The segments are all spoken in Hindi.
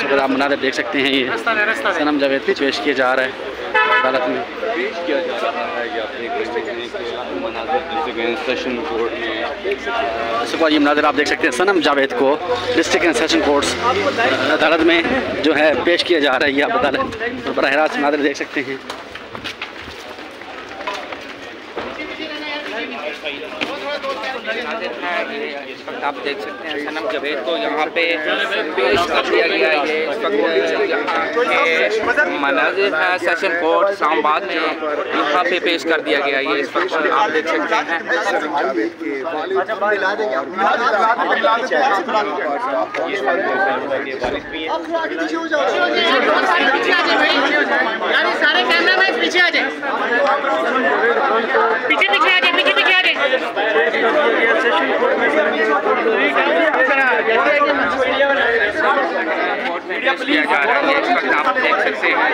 अगर आप मनाज़िर देख सकते हैं, ये सनम जावेद को पेश किया जा रहा है अदालत में। पेश किया जा रहा है या अपने सेशन कोर्ट में। इसके बाद ये मनाज़िर आप देख सकते हैं, सनम जावेद को डिस्ट्रिक्ट एंड सेशन कोर्ट्स अदालत में जो है पेश किया जा रहा है। ये आप अदालत बराह रास्त मनाज़िर देख सकते हैं। इस वक्त आप देख सकते हैं सनम जावेद को यहाँ पे पेश कर दिया गया है। ये इस वक्त यहाँ के मनाज़िर है सेशन कोर्ट इस्लामाबाद में, यहाँ पे पेश कर दिया गया है। ये इस वक्त आप देख सकते हैं। सारे कैमरामैन पीछे आ जाए, पीछे पीछे आ जाए, पीछे पीछे आ जाए। किया जा रहा है। इस वक्त आप देख सकते हैं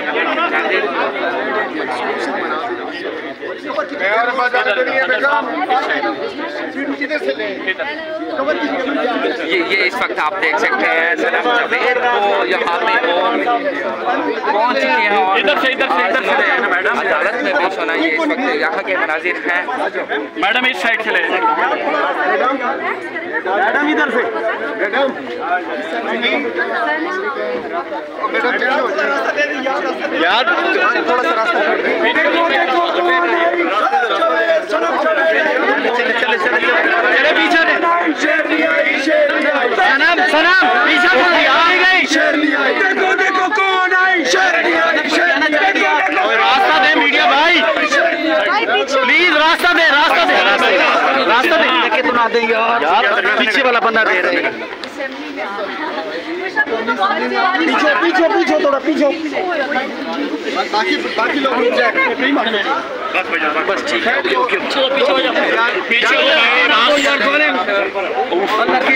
ये इस वक्त आप देख सकते हैं सनम जावेद को यहाँ पे पहुँच चुके हैं और अदालत में पेश होना। ये इस वक्त यहाँ के मनाज़िर हैं। मैडम इस साइड चले, मैडम इधर से, यार थोड़ा सा रास्ता चले पीछे सनम सनम पीछे देखो देखो कौन आई, रास्ता दे मीडिया भाई, प्लीज रास्ता दे, रास्ता दे, रास्ता दे के तो ना देंगे यार, पीछे वाला बंदा दे रहे हैं। पीछे पीछे पीछे थोड़ा पीछे, बाकी लोग बस ठीक है, पीछे